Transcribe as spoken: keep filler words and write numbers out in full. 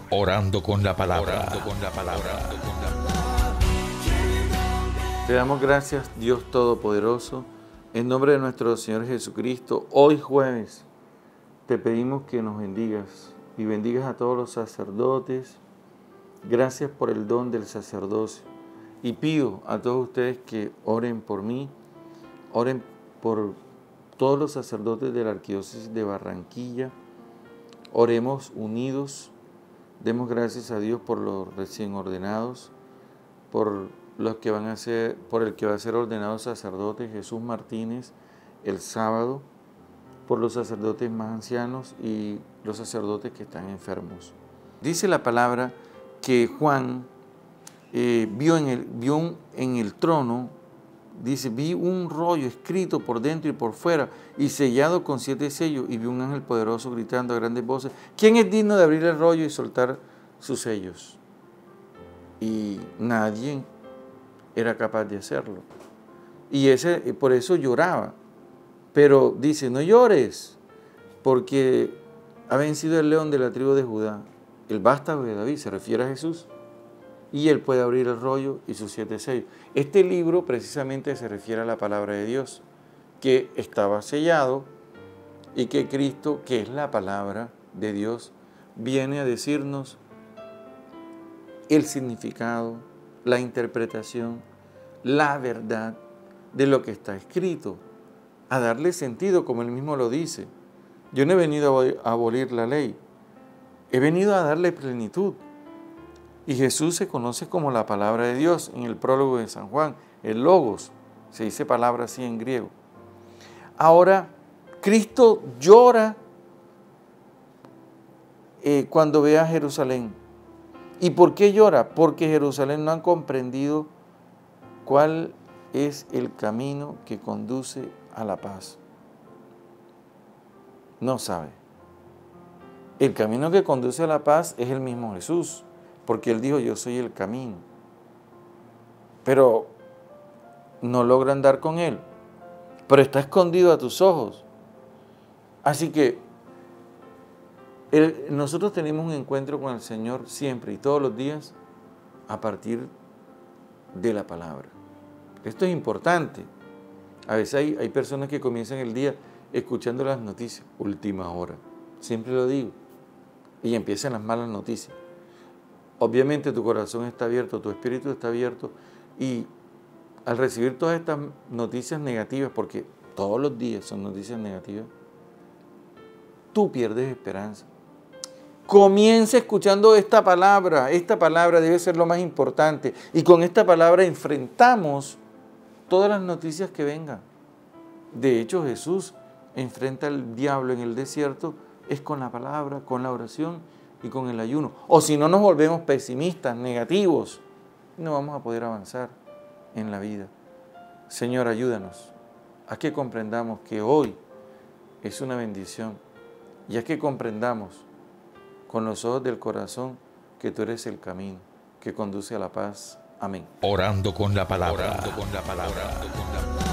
Orando con la palabra. Orando con la palabra. Te damos gracias, Dios Todopoderoso, en nombre de nuestro Señor Jesucristo. Hoy jueves te pedimos que nos bendigas y bendigas a todos los sacerdotes. Gracias por el don del sacerdocio. Y pido a todos ustedes que oren por mí, oren por todos los sacerdotes de la Arquidiócesis de Barranquilla. Oremos unidos, demos gracias a Dios por los recién ordenados, por los que van a ser, por el que va a ser ordenado sacerdote Jesús Martínez el sábado, por los sacerdotes más ancianos y los sacerdotes que están enfermos. Dice la palabra que Juan eh, vio, en el, vio un, en el trono, dice, vi un rollo escrito por dentro y por fuera y sellado con siete sellos, y vi un ángel poderoso gritando a grandes voces: ¿quién es digno de abrir el rollo y soltar sus sellos? Y nadie era capaz de hacerlo. Y ese, por eso lloraba. Pero dice, no llores, porque ha vencido el león de la tribu de Judá, el vástago de David, se refiere a Jesús, y él puede abrir el rollo y sus siete sellos. Este libro precisamente se refiere a la palabra de Dios, que estaba sellado y que Cristo, que es la palabra de Dios, viene a decirnos el significado, la interpretación, la verdad de lo que está escrito, a darle sentido, como él mismo lo dice. Yo no he venido a abolir la ley, he venido a darle plenitud. Y Jesús se conoce como la palabra de Dios en el prólogo de San Juan, el Logos, se dice palabra así en griego. Ahora, Cristo llora eh, cuando ve a Jerusalén. ¿Y por qué llora? Porque Jerusalén no han comprendido cuál es el camino que conduce a la paz. No sabe. El camino que conduce a la paz es el mismo Jesús, porque Él dijo, yo soy el camino. Pero no logran dar con Él, pero está escondido a tus ojos. Así que el, nosotros tenemos un encuentro con el Señor siempre y todos los días a partir de la palabra. Esto es importante. A veces hay, hay personas que comienzan el día escuchando las noticias, última hora, siempre lo digo, y empiezan las malas noticias. Obviamente tu corazón está abierto, tu espíritu está abierto, y al recibir todas estas noticias negativas, porque todos los días son noticias negativas, tú pierdes esperanza. Comienza escuchando esta palabra, esta palabra debe ser lo más importante, y con esta palabra enfrentamos todas las noticias que vengan. De hecho, Jesús enfrenta al diablo en el desierto, es con la palabra, con la oración y con el ayuno. O si no, nos volvemos pesimistas, negativos, no vamos a poder avanzar en la vida. Señor, ayúdanos a que comprendamos que hoy es una bendición, y a que comprendamos con los ojos del corazón que tú eres el camino que conduce a la paz. Amén. Orando con la palabra. Orando con la palabra. Orando con la palabra.